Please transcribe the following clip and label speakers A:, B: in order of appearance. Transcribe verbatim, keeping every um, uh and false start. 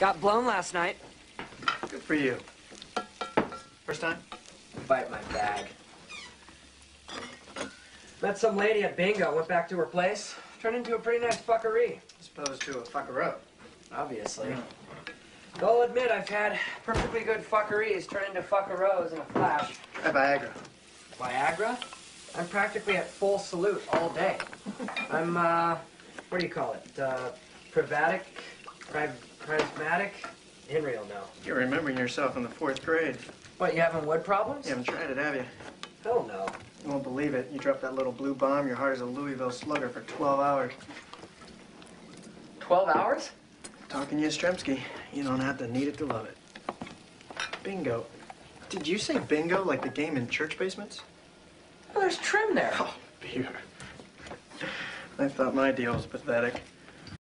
A: Got blown last night.
B: Good for you. First time?
A: Bite my bag. Met some lady at bingo, went back to her place. Turned into a pretty nice fuckery.
B: As opposed to a fucker-up.
A: Obviously.
B: Yeah.
A: Though I'll admit I've had perfectly good fuckeries turn into fuckeros in a flash.
B: Try Viagra.
A: Viagra? I'm practically at full salute all day. I'm, uh, what do you call it? Uh, privatic? Pri prismatic? Henry will know.
B: You're remembering yourself in the fourth grade.
A: What, you having wood problems?
B: You haven't tried it, have you?
A: Hell no.
B: You won't believe it. You dropped that little blue bomb, your heart is a Louisville slugger for twelve hours.
A: Twelve hours?
B: Talking Yastrzemski. You don't have to need it to love it. Bingo. Did you say bingo like the game in church basements?
A: Oh, there's trim there.
B: Oh, beer. I thought my deal was pathetic.